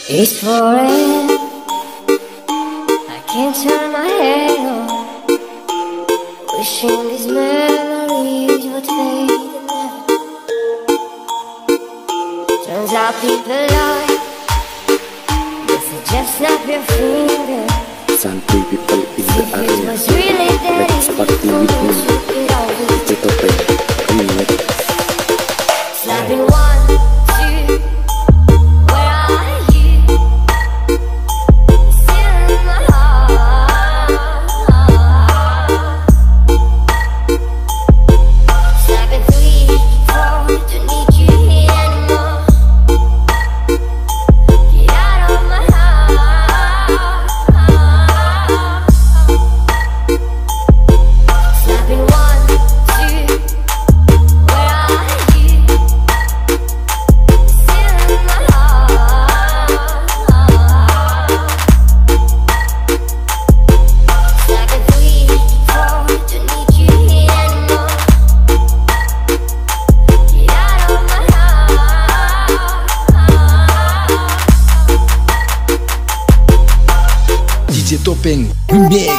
It's foreign, I can't turn my head on, wishing these memories would fade and never. Turns out people lie, they suggest snap your fingers. Santuy people in the If it area. was really there, Let's party with me. it all DJ Topeng Remix. Slapping 1, 2, where are you? Still in my heart. Slapping 3, 4, don't need you here anymore. Get out of my heart. Slapping 1, 2, where are you? Still in my heart. Slapping 3, 4, don't need you here anymore. Get out of my heart. DJ Topeng Remix.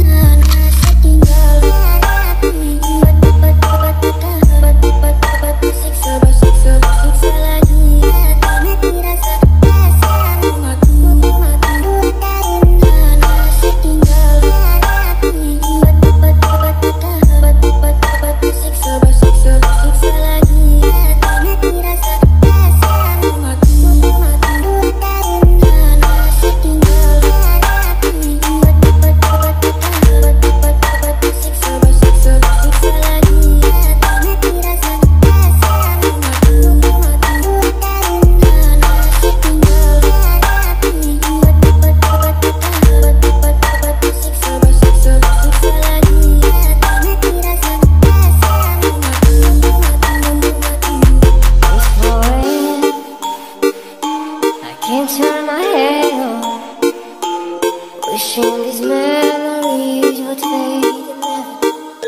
Can't turn my head on, wishing these memories would fade and never.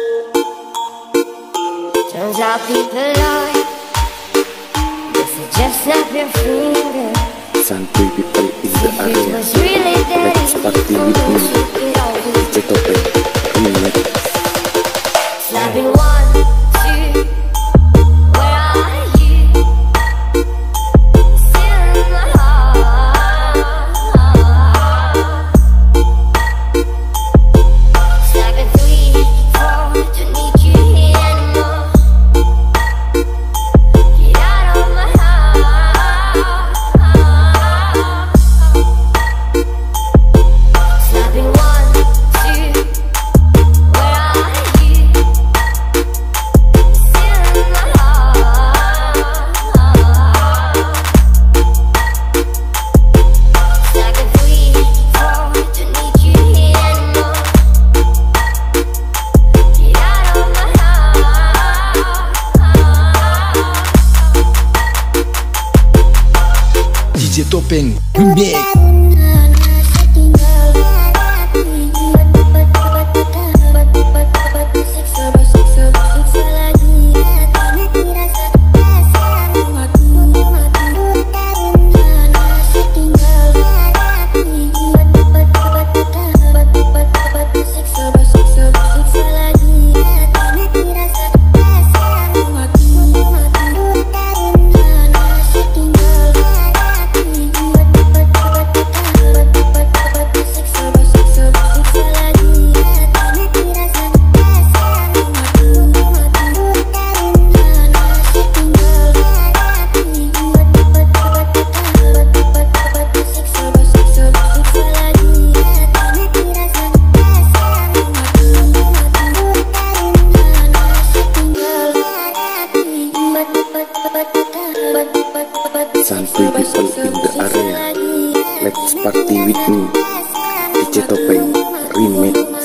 Turns out people lie, they suggest snap your fingers. Santuy people in the If it area. was really there, Let's party with me. it all DJ Topeng Remix. Slapping 1, 2, where are you? Still in my heart. Slapping 3, 4, don't need you here anymore. Get out of my heart. Slapping 1, 2, where are you? Still in my heart. Slapping 3, 4, don't need you here anymore. Get out of my heart. DJ Topeng Remix. Santuy people in the area. Let's party with me. DJ Topeng Remix.